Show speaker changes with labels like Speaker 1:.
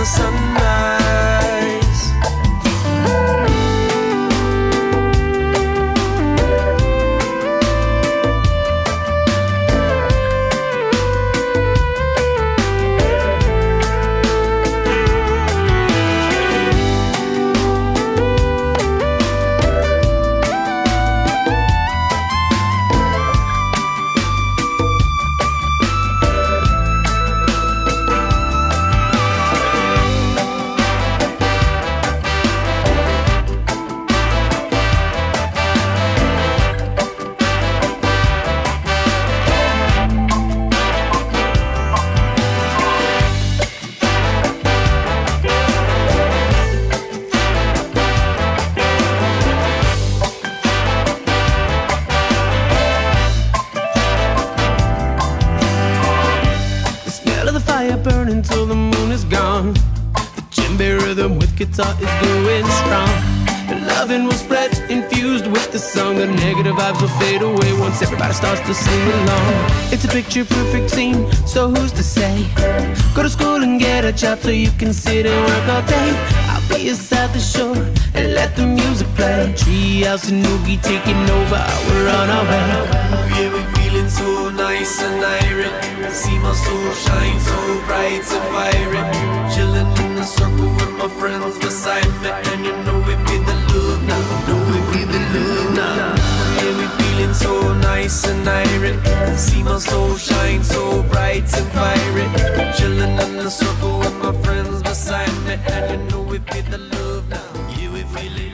Speaker 1: sunrise. Burning till the moon is gone. The djembe rhythm with guitar is going strong. The loving will spread, infused with the song. The negative vibes will fade away once everybody starts to sing along. It's a picture perfect scene, so who's to say? Go to school and get a job so you can sit and work all day. I'll be beside the shore and let the music play. Treehouse and noogie taking over, we're on our way.
Speaker 2: Yeah, we're feeling so nice and iron. See my soul shine so bright and vibrant. Chilling in the circle with my friends beside me. And you know we feel the love now. Know we feel the love now. Yeah, we feeling so nice and iron. See my soul shine so bright and vibrant. Chilling in the circle with my friends beside me. And you know we feel the love now. Yeah, we feel it.